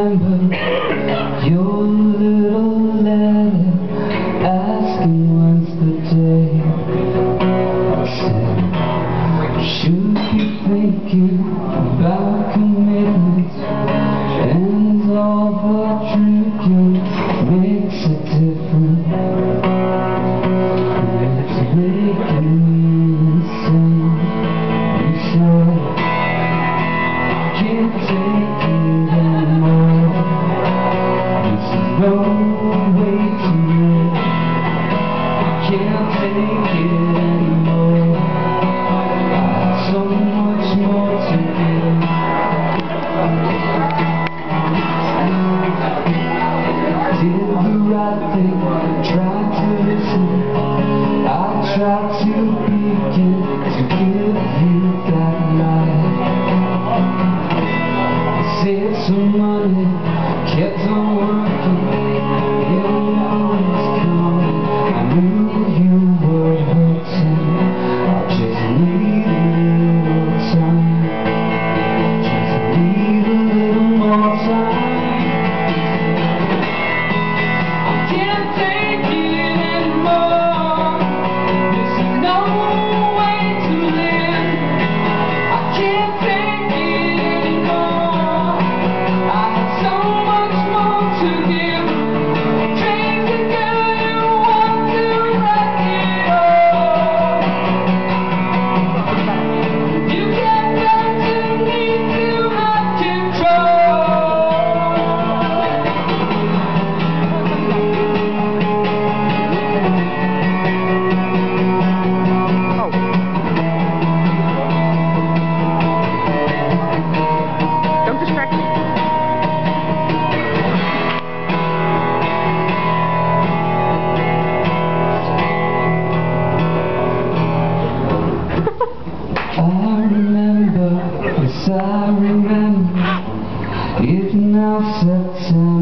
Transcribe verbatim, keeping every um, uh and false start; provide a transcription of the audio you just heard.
remember your little letter asking when's the day. I said, should be thinking about commitment, and all the drinking makes a difference. It's making me insane. You said, can't take it anymore. This is no way to live. Can't take it anymore. I have so much more to give. Did the right thing, tried to listen. I tried to begin to give you that light. Saved some money, kept on working. You know it's coming. I knew you were hurting. I just need a little time. Just need a little more time. I can't take it anymore. This is no way to live. I can't take it anymore. I have so much more to give. Crazy girl, you want to wreck it all. You get back to me to have control. Don't distract me. I remember, yes I remember, it's now September.